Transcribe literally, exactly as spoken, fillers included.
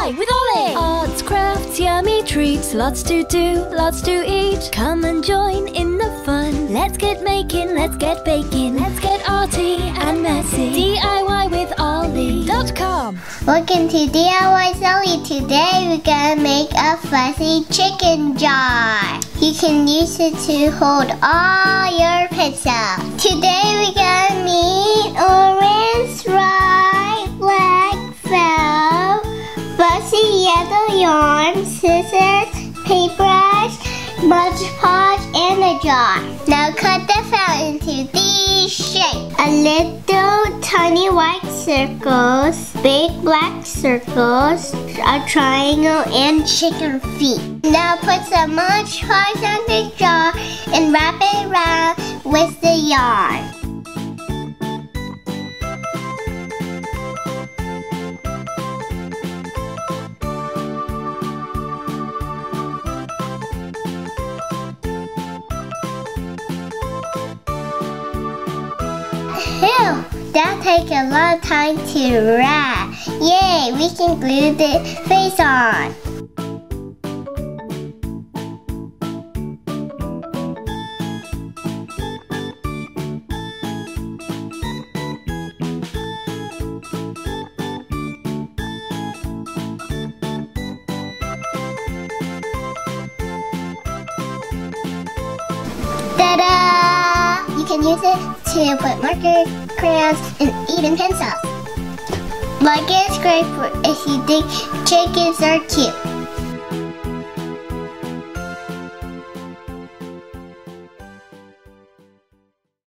Y with Ollie! Arts, crafts, yummy treats, lots to do, lots to eat. Come and join in the fun. Let's get making, let's get baking, let's get arty and messy. D I Y with Ollie dot com. Welcome to D I Y with Ollie. Today we're gonna make a fuzzy chicken jar. You can use it to hold all your pizza. Today we're gonna need orange, rye, black felt, fuzzy yellow yarn, scissors, paintbrush, Mod Podge, and a jar. Now cut the felt into these shapes. A little tiny white circles, big black circles, a triangle, and chicken feet. Now put some Mod Podge on the jar and wrap it around with the yarn. Phew, that takes a lot of time to wrap. Yay, we can glue the face on. Ta-da! You can use it to put markers, crayons, and even pencils. Like it's great for if you think chickens are cute.